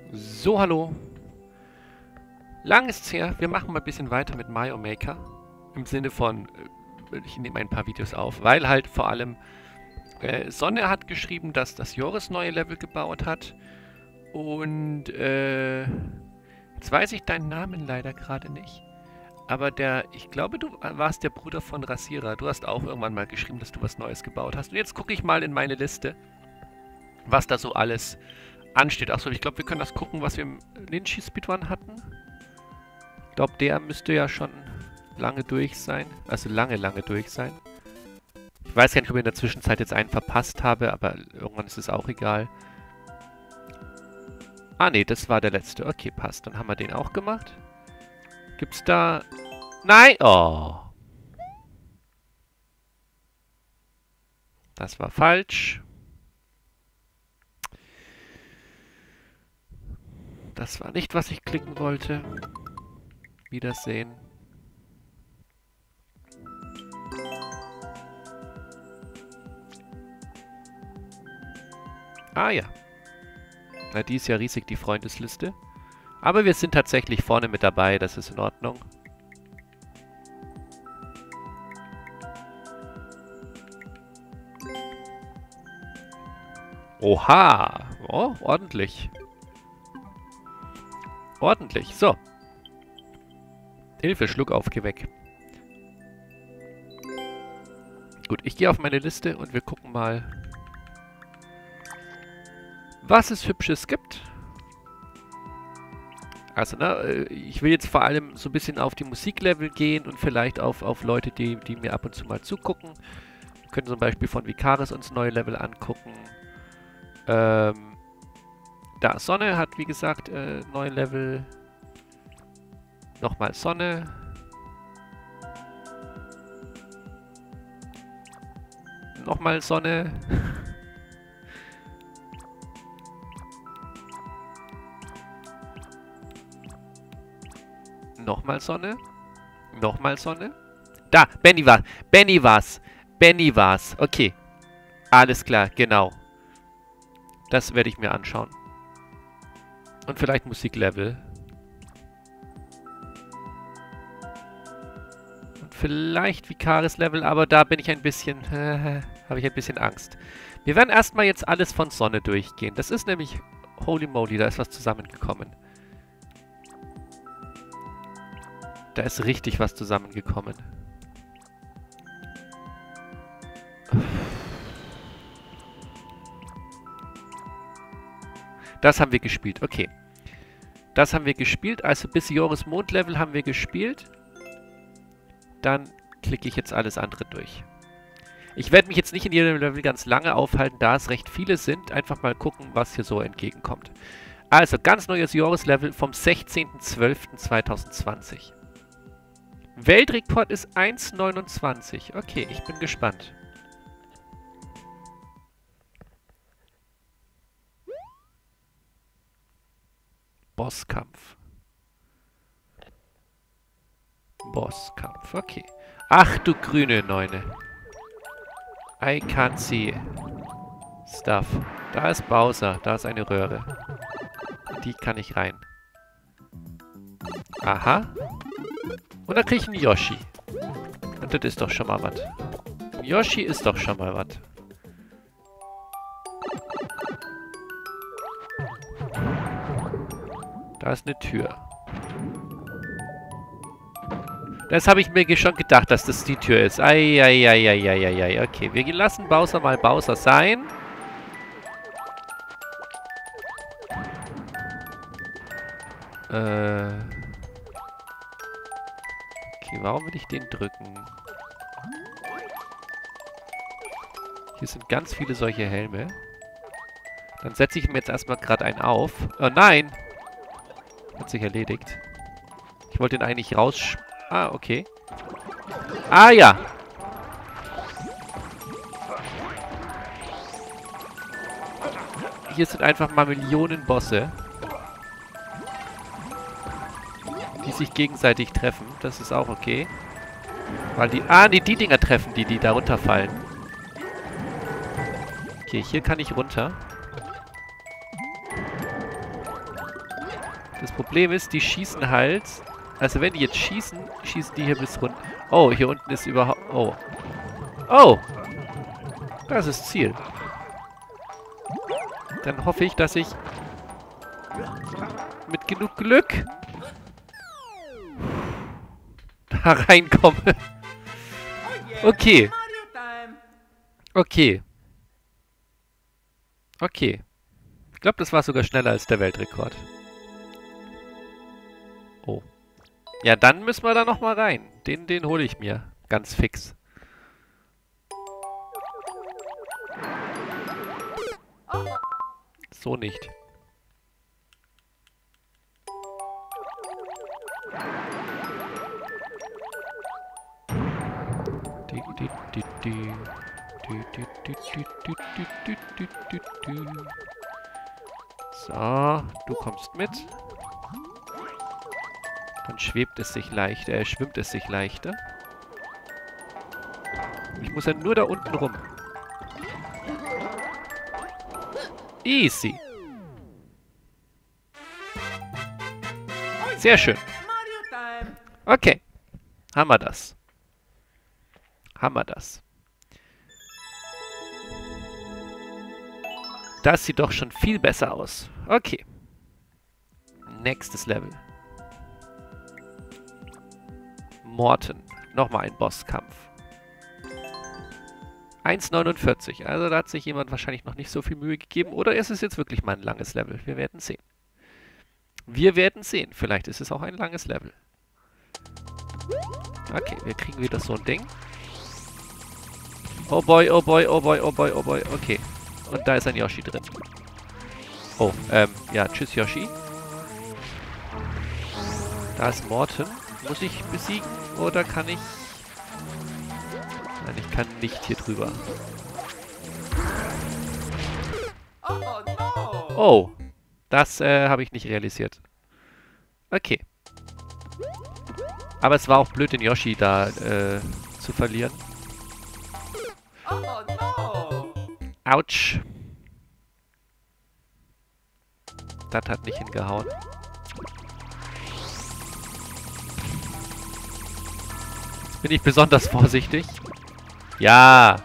So, hallo. Lang ist's her. Wir machen mal ein bisschen weiter mit Mario Maker. Im Sinne von, ich nehme ein paar Videos auf, weil halt vor allem Sonne hat geschrieben, dass das Joris neue Level gebaut hat. Und jetzt weiß ich deinen Namen leider gerade nicht. Aber ich glaube, du warst der Bruder von Rasierer. Du hast auch irgendwann mal geschrieben, dass du was Neues gebaut hast. Und jetzt gucke ich mal in meine Liste, was da so alles ansteht. Achso, ich glaube, wir können das gucken, was wir im Ninja Speedrun hatten. Ich glaube, der müsste ja schon lange durch sein. Also lange durch sein. Ich weiß gar nicht, ob ich in der Zwischenzeit jetzt einen verpasst habe, aber irgendwann ist es auch egal. Ah, nee, das war der letzte. Okay, passt. Dann haben wir den auch gemacht. Gibt's da... Nein! Oh! Das war falsch. Das war nicht, was ich klicken wollte. Wiedersehen. Ah ja. Na, die ist ja riesig, die Freundesliste. Aber wir sind tatsächlich vorne mit dabei, das ist in Ordnung. Oha! Oh, ordentlich. Ordentlich, so. Hilfe, Schluckauf, geh weg. Gut, ich gehe auf meine Liste und wir gucken mal, was es Hübsches gibt. Also, ne, ich will jetzt vor allem so ein bisschen auf die Musiklevel gehen und vielleicht auf Leute, die mir ab und zu mal zugucken. Wir können zum Beispiel von Vicaris uns neue Level angucken. Da, Sonne hat, wie gesagt, neue Level. Nochmal Sonne. Nochmal Sonne. Nochmal Sonne. Nochmal Sonne. Da, Benny war's. Benny war's. Benny war's. Okay. Alles klar, genau. Das werde ich mir anschauen. Und vielleicht Musiklevel. Und vielleicht Vicaris-Level, aber da bin ich ein bisschen... habe ich ein bisschen Angst. Wir werden erstmal jetzt alles von Sonne durchgehen. Das ist nämlich... Holy moly, da ist was zusammengekommen. Da ist richtig was zusammengekommen. Das haben wir gespielt, okay. Das haben wir gespielt, also bis Joris Mondlevel haben wir gespielt. Dann klicke ich jetzt alles andere durch. Ich werde mich jetzt nicht in jedem Level ganz lange aufhalten, da es recht viele sind. Einfach mal gucken, was hier so entgegenkommt. Also, ganz neues Joris-Level vom 16.12.2020. Weltrekord ist 1,29. Okay, ich bin gespannt. Bosskampf. Bosskampf, okay. Ach du grüne Neune. I can't see stuff. Da ist Bowser, da ist eine Röhre. Die kann ich rein. Aha. Und dann kriege ich einen Yoshi. Und das ist doch schon mal was. Yoshi ist doch schon mal was. Da ist eine Tür. Das habe ich mir schon gedacht, dass das die Tür ist. Eieieiei. Okay, wir lassen Bowser mal Bowser sein. Okay, warum will ich den drücken? Hier sind ganz viele solche Helme. Dann setze ich mir jetzt erstmal gerade einen auf. Oh nein! Hat sich erledigt. Ich wollte ihn eigentlich raus... Ah, okay. Ah, ja! Hier sind einfach mal Millionen Bosse, die sich gegenseitig treffen. Das ist auch okay. Weil die... Ah, nee, die Dinger treffen die da runterfallen. Okay, hier kann ich runter. Das Problem ist, die schießen halt... Also wenn die jetzt schießen, schießen die hier bis runter. Oh, hier unten ist überhaupt... Oh. Oh! Das ist Ziel. Dann hoffe ich, dass ich mit genug Glück da reinkomme. Okay. Okay. Okay. Ich glaube, das war sogar schneller als der Weltrekord. Oh. Ja, dann müssen wir da nochmal rein. Den hole ich mir. Ganz fix. So nicht. So, du kommst mit. Dann schwebt es sich leichter, schwimmt es sich leichter. Ich muss ja nur da unten rum. Easy. Sehr schön. Okay. Haben wir das. Haben wir das. Das sieht doch schon viel besser aus. Okay. Nächstes Level. Morton. Nochmal ein Bosskampf. 1,49. Also da hat sich jemand wahrscheinlich noch nicht so viel Mühe gegeben. Oder ist es jetzt wirklich mal ein langes Level? Wir werden sehen. Wir werden sehen. Vielleicht ist es auch ein langes Level. Okay, wir kriegen wieder so ein Ding. Oh boy, oh boy, oh boy, oh boy, oh boy. Okay. Und da ist ein Yoshi drin. Oh, ja, tschüss Yoshi. Da ist Morton. Muss ich besiegen? Oder kann ich... Nein, ich kann nicht hier drüber. Oh, das habe ich nicht realisiert. Okay. Aber es war auch blöd, den Yoshi da zu verlieren. Autsch. Das hat nicht hingehauen. Jetzt bin ich besonders vorsichtig. Ja.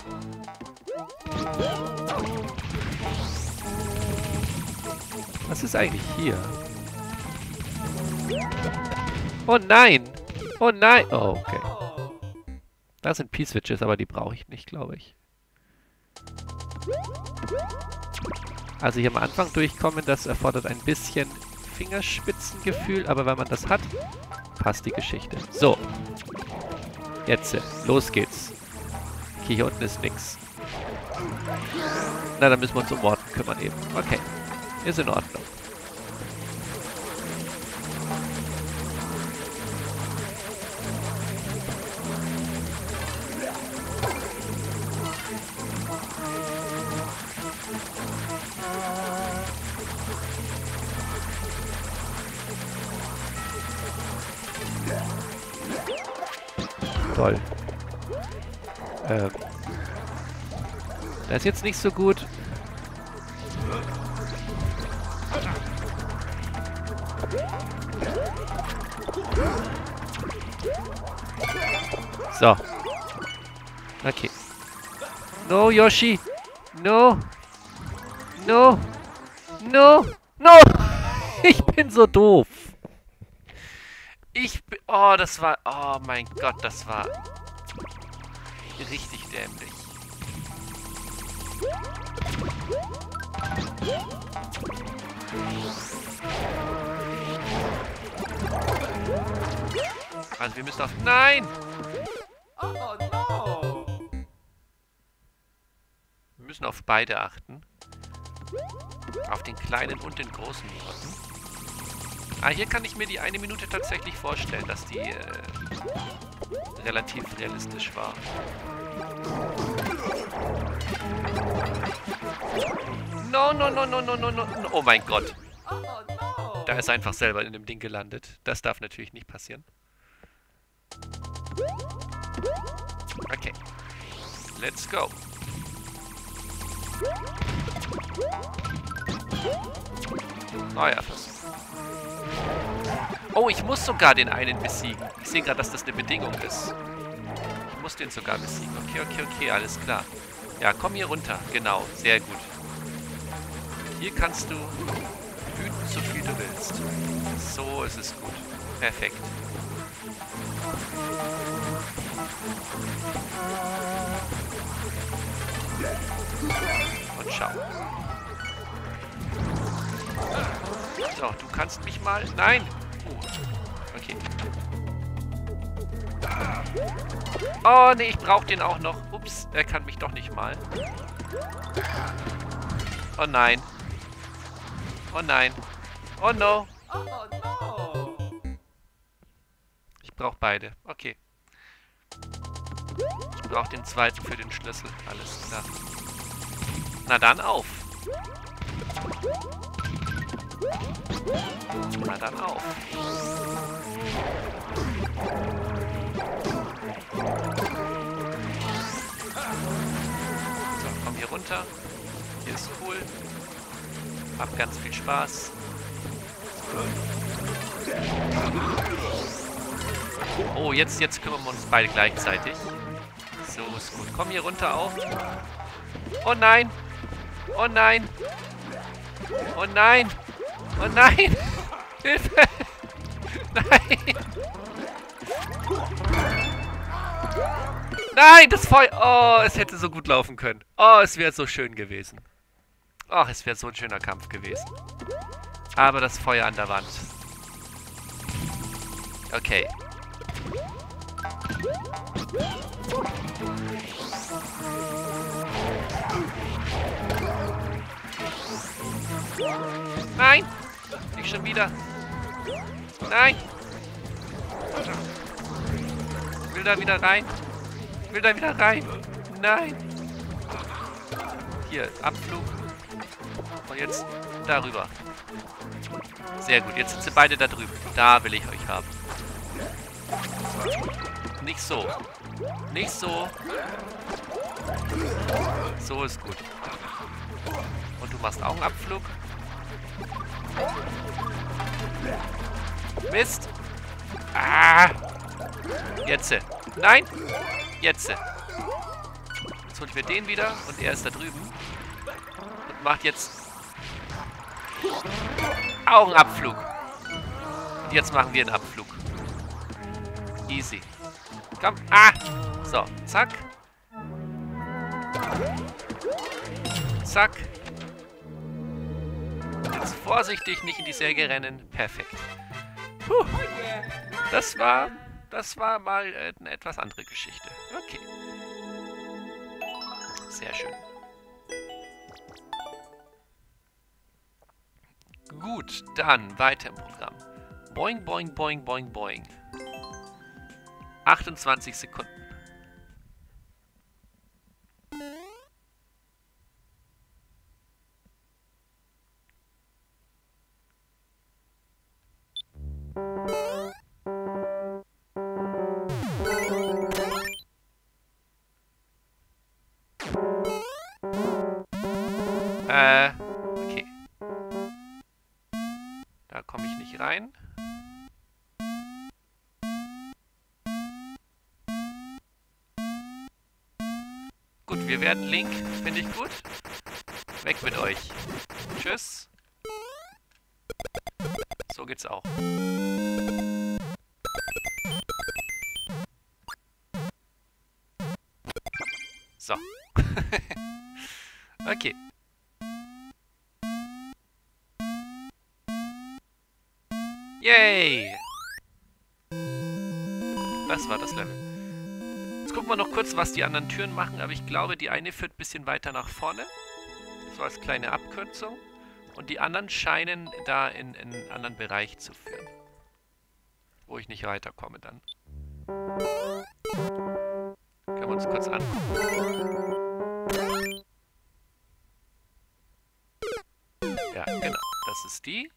Was ist eigentlich hier? Oh nein! Oh nein! Oh, okay. Das sind P-Switches, aber die brauche ich nicht, glaube ich. Also hier am Anfang durchkommen, das erfordert ein bisschen Fingerspitzengefühl, aber wenn man das hat, passt die Geschichte. So. Jetzt, los geht's. Okay, hier unten ist nix. Na, dann müssen wir uns um Morton kümmern eben. Okay. Ist in Ordnung. Toll. Das ist jetzt nicht so gut. So. Okay. No, Yoshi. No. No. No. No. Ich bin so doof. Oh, das war... Oh mein Gott, das war... richtig dämlich. Also wir müssen auf... Nein! Oh no! Wir müssen auf beide achten. Auf den kleinen und den großen Morton. Ah, hier kann ich mir die 1 Minute tatsächlich vorstellen, dass die relativ realistisch war. No, no, no, no, no, no, no. Oh mein Gott. Da ist einfach selber in dem Ding gelandet. Das darf natürlich nicht passieren. Okay. Let's go. Neuer Versuch. Oh, ich muss sogar den einen besiegen. Ich sehe gerade, dass das eine Bedingung ist. Ich muss den sogar besiegen. Okay, okay, okay, alles klar. Ja, komm hier runter. Genau, sehr gut. Hier kannst du wüten, so viel du willst. So ist es gut. Perfekt. Und schau. So, du kannst mich mal... Nein! Okay. Oh, nee, ich brauche den auch noch. Ups, er kann mich doch nicht mal. Oh nein. Oh nein. Oh no. Oh no! Ich brauche beide. Okay. Ich brauche den zweiten für den Schlüssel. Alles klar. Na dann auf. Na dann auf. So, komm hier runter. Hier ist cool. Hab ganz viel Spaß. Oh, jetzt kümmern wir uns beide gleichzeitig. So, ist gut. Komm hier runter auch. Oh nein! Oh nein! Oh nein! Oh nein! Hilfe! Nein! Nein, das Feuer! Oh, es hätte so gut laufen können. Oh, es wäre so schön gewesen. Ach, es wäre so ein schöner Kampf gewesen. Aber das Feuer an der Wand. Okay. Nein! Nicht schon wieder. Nein! Ich will da wieder rein. Ich will da wieder rein. Nein! Hier, Abflug. Und jetzt darüber. Sehr gut, jetzt sind sie beide da drüben. Da will ich euch haben. Nicht so. Nicht so. So ist gut. Und du machst auch einen Abflug. Mist. Ah. Jetzt. Nein. Jetzt. Jetzt holen wir den wieder. Und er ist da drüben. Und macht jetzt auch einen Abflug. Und jetzt machen wir einen Abflug. Easy. Komm. Ah. So. Zack. Zack. Jetzt vorsichtig nicht in die Säge rennen. Perfekt. Puh. Das war mal eine etwas andere Geschichte. Okay. Sehr schön. Gut, dann weiter im Programm. Boing, boing, boing, boing, boing. 28 Sekunden. Okay. Da komme ich nicht rein. Gut, wir werden Link. Finde ich gut. Weg mit euch. Tschüss. So geht's auch. So. Okay. Yay! Das war das Level. Jetzt gucken wir noch kurz, was die anderen Türen machen, aber ich glaube, die eine führt ein bisschen weiter nach vorne. So als kleine Abkürzung. Und die anderen scheinen da in einen anderen Bereich zu führen. Wo ich nicht weiterkomme dann. Können wir uns kurz angucken. Ja, genau. Das ist die.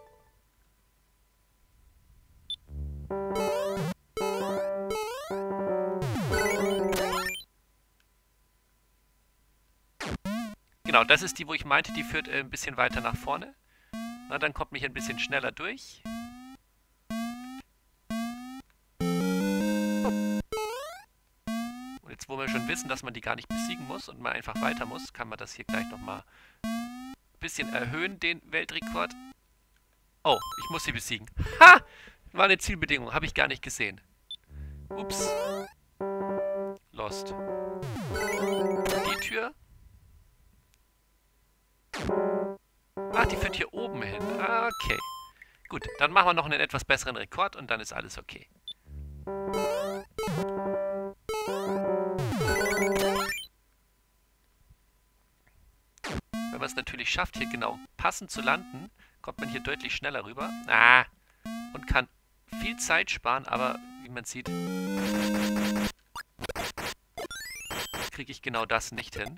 Genau, das ist die, wo ich meinte, die führt ein bisschen weiter nach vorne. Na, dann kommt mich ein bisschen schneller durch. jetzt wo wir schon wissen, dass man die gar nicht besiegen muss und man einfach weiter muss, kann man das hier gleich nochmal ein bisschen erhöhen, den Weltrekord. Oh, ich muss sie besiegen. Ha! War eine Zielbedingung, habe ich gar nicht gesehen. Ups. Lost. Die Tür. Ach, die führt hier oben hin. Okay. Gut, dann machen wir noch einen etwas besseren Rekord und dann ist alles okay. Wenn man es natürlich schafft, hier genau passend zu landen, kommt man hier deutlich schneller rüber. Und kann viel Zeit sparen, aber wie man sieht, kriege ich genau das nicht hin.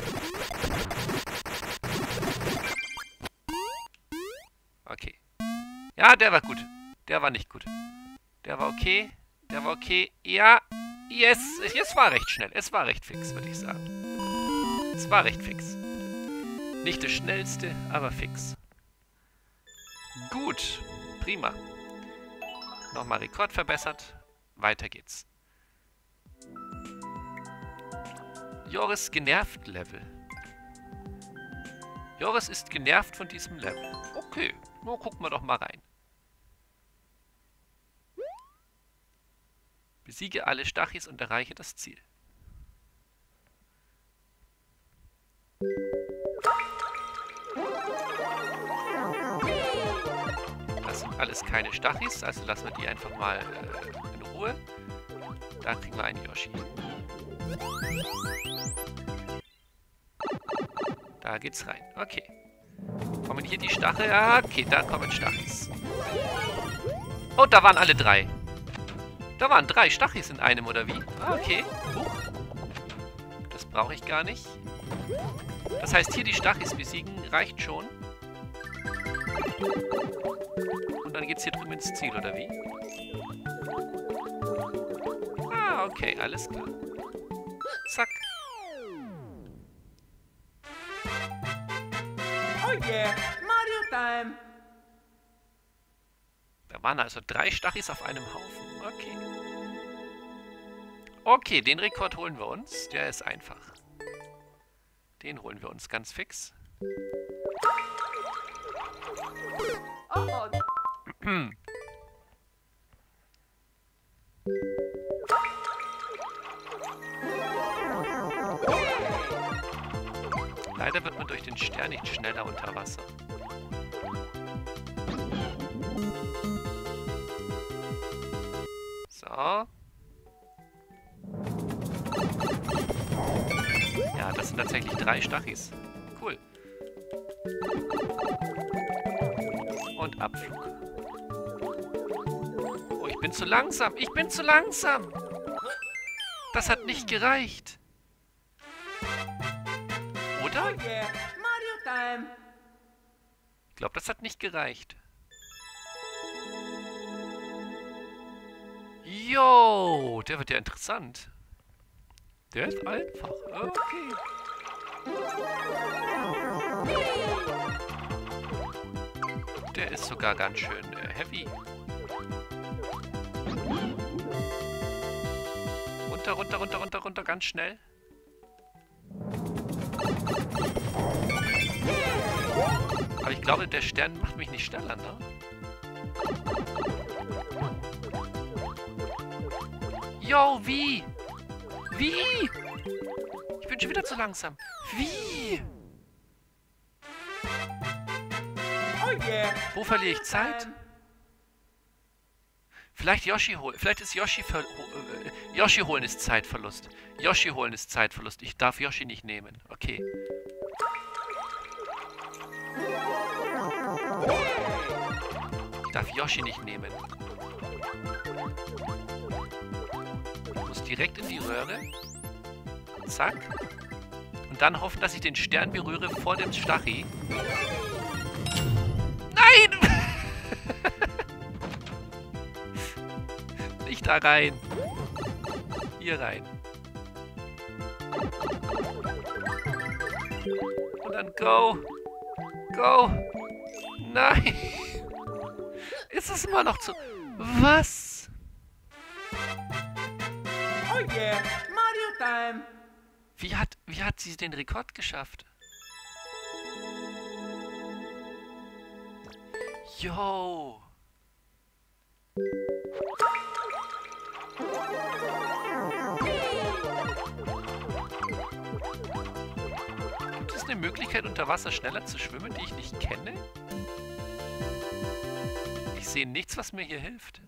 Okay. Ja, der war gut. Der war nicht gut. Der war okay. Der war okay. Ja. Yes. Es war recht schnell. Es war recht fix, würde ich sagen. Es war recht fix. Nicht das schnellste, aber fix. Gut. Prima. Nochmal Rekord verbessert. Weiter geht's. Joris genervt Level. Joris ist genervt von diesem Level. Okay, nur gucken wir doch mal rein. Besiege alle Stachys und erreiche das Ziel. Das sind alles keine Stachys, also lassen wir die einfach mal in Ruhe. Da kriegen wir einen Yoshi. Da geht's rein. Okay. Kommen hier die Stachel? Ah, okay, da kommen Stachys. Oh, da waren alle drei. Da waren 3 Stachys in einem, oder wie? Ah, okay. Das brauche ich gar nicht. Das heißt, hier die Stachys besiegen reicht schon. Und dann geht's hier drüben ins Ziel, oder wie? Ah, okay, alles klar. Zack. Oh yeah, Mario Time! Da waren also 3 Stachys auf einem Haufen. Okay. Okay, den Rekord holen wir uns. Der ist einfach. Den holen wir uns ganz fix. Oh. Leider wird man durch den Stern nicht schneller unter Wasser. So. Ja, das sind tatsächlich 3 Stachys. Cool. Und Abflug. Oh, ich bin zu langsam. Ich bin zu langsam. Das hat nicht gereicht. Oder? Oh yeah, Mario Time! Ich glaube, das hat nicht gereicht. Jo, der wird ja interessant. Der ist einfach. Okay. Der ist sogar ganz schön heavy. Runter, runter, runter, runter, runter, ganz schnell. Aber ich glaube, der Stern macht mich nicht schneller, ne? Yo, wie? Wie? Ich bin schon wieder zu langsam. Wie? Oh yeah! Wo verliere ich Zeit? Vielleicht Yoshi holen. Vielleicht ist Yoshi Yoshi holen ist Zeitverlust. Yoshi holen ist Zeitverlust. Ich darf Yoshi nicht nehmen. Okay. Ich darf Yoshi nicht nehmen. Ich muss direkt in die Röhre. Zack. Und dann hoffen, dass ich den Stern berühre vor dem Stachy. Nein! Nicht da rein. Hier rein. Und dann go. Go. Nein. Ist es immer noch zu... Was? Oh yeah, Mario Time. Wie hat sie den Rekord geschafft? Yo! Gibt es eine Möglichkeit, unter Wasser schneller zu schwimmen, die ich nicht kenne? Ich sehe nichts, was mir hier hilft.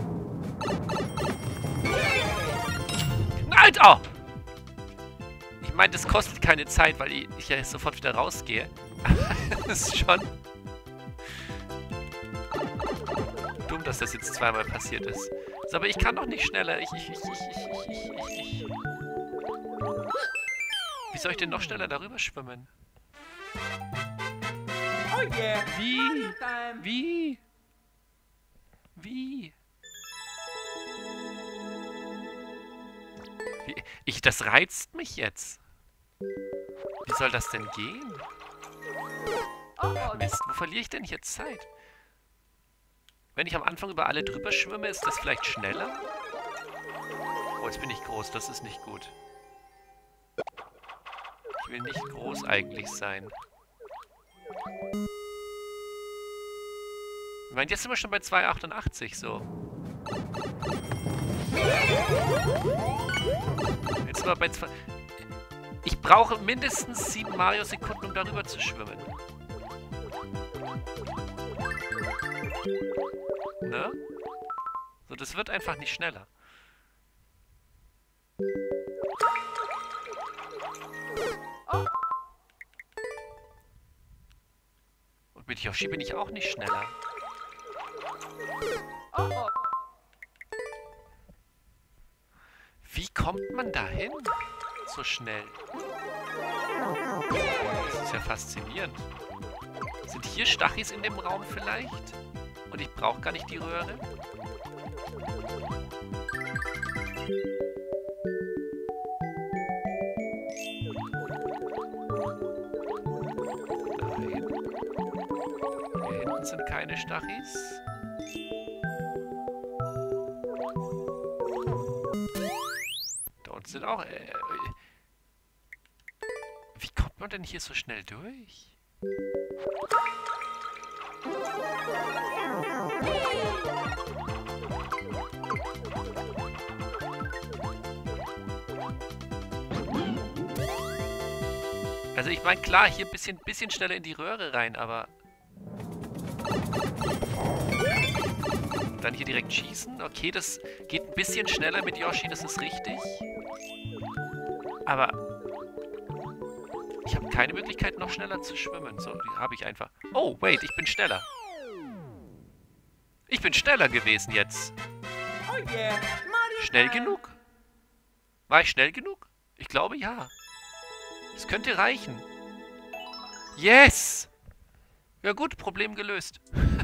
Nein! Oh! Ich meine, das kostet keine Zeit, weil ich ja sofort wieder rausgehe. Das ist schon dumm, dass das jetzt zweimal passiert ist. So, aber ich kann doch nicht schneller. Wie soll ich denn noch schneller darüber schwimmen? Oh yeah. Wie? Mario Time. Wie? Wie? Das reizt mich jetzt. Wie soll das denn gehen? Oh, oh. Mist, wo verliere ich denn jetzt Zeit? Wenn ich am Anfang über alle drüber schwimme, ist das vielleicht schneller? Oh, jetzt bin ich groß, das ist nicht gut. Ich will nicht groß eigentlich sein. Ich meine, jetzt sind wir schon bei 2,88 so. Jetzt sind wir bei 2... Ich brauche mindestens 7 Mario-Sekunden, um darüber zu schwimmen. Ne? So, das wird einfach nicht schneller. Und mit Yoshi bin ich auch nicht schneller. Oh, oh. Wie kommt man da hin? So schnell. Das ist ja faszinierend. Sind hier Stachis in dem Raum vielleicht? Und ich brauche gar nicht die Röhre? Nein. Hier hinten sind keine Stachis. Da unten sind auch... Wie kommt man denn hier so schnell durch? Also ich meine, klar, hier ein bisschen schneller in die Röhre rein, aber... Dann hier direkt schießen. Okay, das geht ein bisschen schneller mit Yoshi, das ist richtig. Aber... Ich habe keine Möglichkeit, noch schneller zu schwimmen. So, die habe ich einfach. Oh, wait, ich bin schneller. Ich bin schneller gewesen jetzt. Oh yeah. Mario Schnell Time. genug? War ich schnell genug? Ich glaube, ja. Es könnte reichen. Yes! Ja gut, Problem gelöst.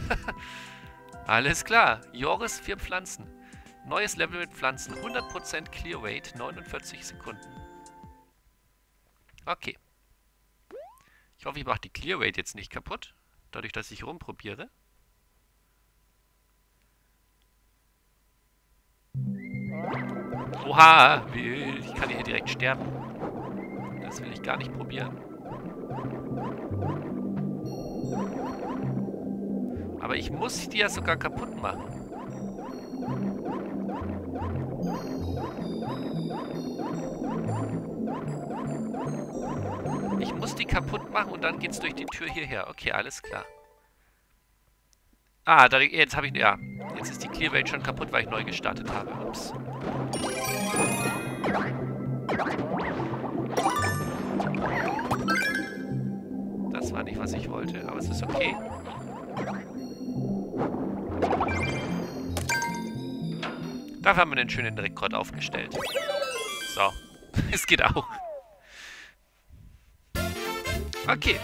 Alles klar. Joris 4 Pflanzen. Neues Level mit Pflanzen. 100% Clear Weight. 49 Sekunden. Okay. Ich hoffe, ich mache die Clear Weight jetzt nicht kaputt. Dadurch, dass ich rumprobiere. Oha! Ich kann hier direkt sterben. Das will ich gar nicht probieren. Aber ich muss die ja sogar kaputt machen. Ich muss die kaputt machen und dann geht's durch die Tür hierher. Okay, alles klar. Ah, jetzt habe ich... Ja, jetzt ist die Clearwelt schon kaputt, weil ich neu gestartet habe. Ups. Das war nicht, was ich wollte, aber es ist okay. Dafür haben wir einen schönen Rekord aufgestellt. So, es geht auch. Okay.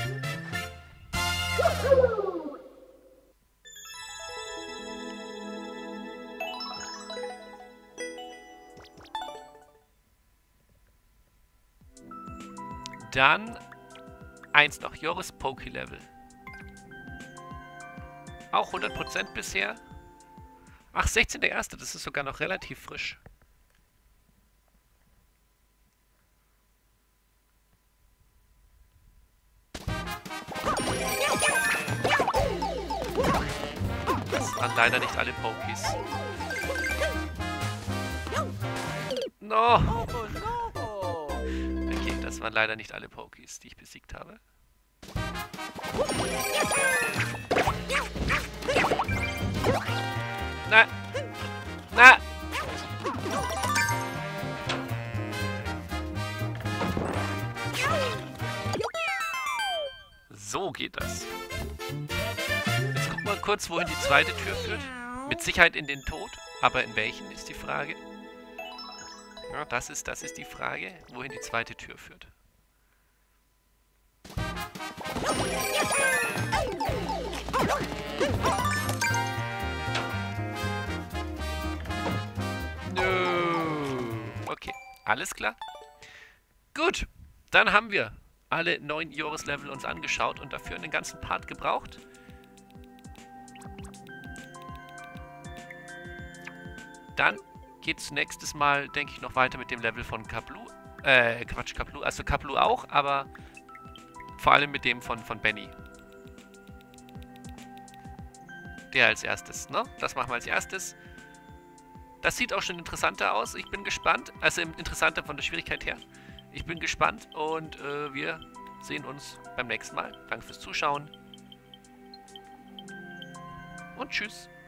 Dann eins noch, Joris Poké-Level. Auch 100% bisher. Ach, 16.01., das ist sogar noch relativ frisch. Das waren leider nicht alle Pokies. No! Oh no! Okay, das waren leider nicht alle Pokies, die ich besiegt habe. Na! Na! So geht das. Jetzt gucken wir kurz, wohin die zweite Tür führt. Mit Sicherheit in den Tod, aber in welchen ist die Frage. Ja, das ist die Frage, wohin die zweite Tür führt. No. Okay, alles klar. Gut, dann haben wir alle 9 Joris-Level uns angeschaut und dafür einen ganzen Part gebraucht. Dann geht es nächstes Mal, denke ich, noch weiter mit dem Level von Kablu. Quatsch, Kablu. Also Kablu auch, aber vor allem mit dem von Benny. Der als erstes, ne? Das machen wir als erstes. Das sieht auch schon interessanter aus. Ich bin gespannt. Also interessanter von der Schwierigkeit her. Ich bin gespannt und wir sehen uns beim nächsten Mal. Danke fürs Zuschauen. Und tschüss.